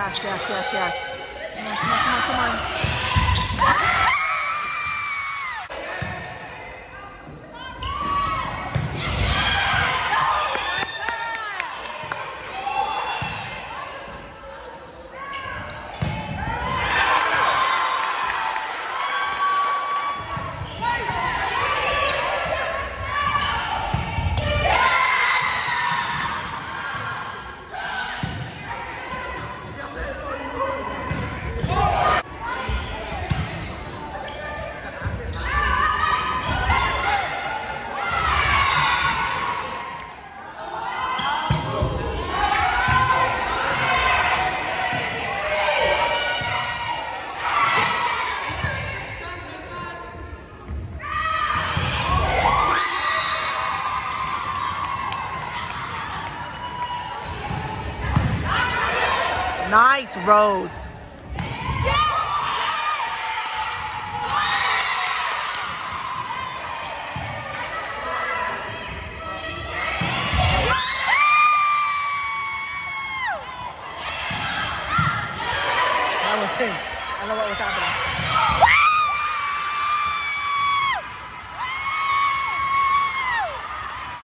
Yes, yes, yes, yes. Come on, come on, come on, come on. Nice, Rose. That was him. I don't know what was happening.